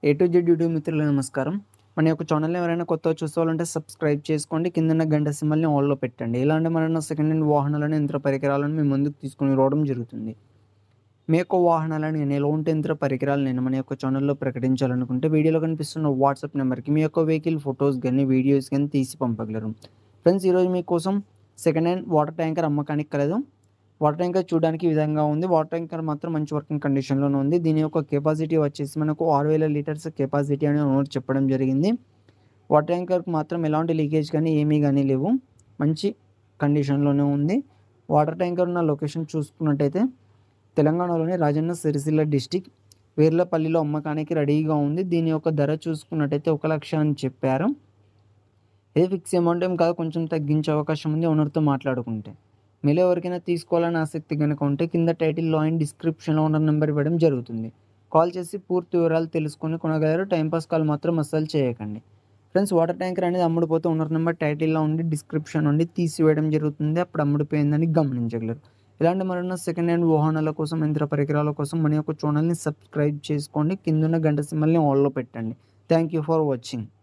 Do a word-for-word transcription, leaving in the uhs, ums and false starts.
A to Z YouTube మిత్రులకు నమస్కారం. మన యొక్క ఛానల్‌ని ఎవరైనా కొత్తగా చూసేవాళ్ళుంటే సబ్స్క్రైబ్ చేసుకోండి. కిందున్న గంట సింబల్‌ని ఆల్‌లో పెట్టండి. ఇలాంటి మరెన్నో సెకండ్ హ్యాండ్ వాహనాలను, యంత్ర పరికరాలను మీ ముందుకు తీసుకొని రావడం జరుగుతుంది. మీ యొక్క వాహనాలను గాని, ఎలాంటి యంత్ర పరికరాలనైనా మన యొక్క ఛానల్‌లో ప్రకటించాలనుకుంటే వీడియోలో కనిపిస్తున్న వాట్సాప్ నంబర్‌కి మీ యొక్క వెహికల్ ఫోటోస్ గాని, వీడియోస్ గాని తీసి పంపగలరు. ఫ్రెండ్స్ ఈరోజు మీకోసం సెకండ్ హ్యాండ్ వాటర్ ట్యాంకర్ అమ్మకానికి కలదు. వాటర్ ట్యాంకర్ చూడడానికి ఈ విధంగా ఉంది. వాటర్ ట్యాంకర్ మాత్రం మంచి వర్కింగ్ కండిషన్‌లోనే ఉంది. దీని యొక్క కెపాసిటీ వచ్చేసి మనకు ఆరు వేల లీటర్స్ కెపాసిటీ అని ఓనర్ చెప్పడం జరిగింది. వాటర్ ట్యాంకర్‌కి మాత్రం ఎలాంటి లీకేజ్ గానీ, ఏమీ గానీ లేవు. మంచి కండిషన్‌లోనే ఉంది. వాటర్ ట్యాంకర్ ఉన్న లొకేషన్ చూసుకున్నట్టయితే తెలంగాణలోని రాజన్న సిరిసిల్ల డిస్ట్రిక్ట్ వీర్లపల్లిలో అమ్మకానికి రెడీగా ఉంది. దీని యొక్క ధర చూసుకున్నట్టయితే ఒక లక్ష అని చెప్పారు. ఇది ఫిక్స్ అమౌంట్ ఏం కాదు, కొంచెం తగ్గించే అవకాశం ఉంది ఓనర్‌తో మాట్లాడుకుంటే. మీలో ఎవరికైనా తీసుకోవాలని ఆసక్తి గనుక ఉంటే కింద టైటిల్‌లో అండ్ డిస్క్రిప్షన్‌లో ఓనర్ నంబర్ ఇవ్వడం జరుగుతుంది. కాల్ చేసి పూర్తి వివరాలు తెలుసుకొని కొనగలరు. టైంపాస్ కాల్ మాత్రం అస్సలు చేయకండి. ఫ్రెండ్స్ వాటర్ ట్యాంకర్ అనేది అమ్ముడుపోతే ఓనర్ నంబర్ టైటిల్‌లో ఉండి డిస్క్రిప్షన్ నుండి తీసివేయడం జరుగుతుంది. అప్పుడు అమ్ముడుపోయిందని గమనించగలరు. ఇలాంటి మరెన్నో సెకండ్ హ్యాండ్ వాహనాల కోసం, యంత్ర పరికరాల కోసం మన యొక్క ఛానల్‌ని సబ్స్క్రైబ్ చేసుకోండి. కిందున్న గంట సింబల్‌ని ఆల్‌లో పెట్టండి. Thank you for watching.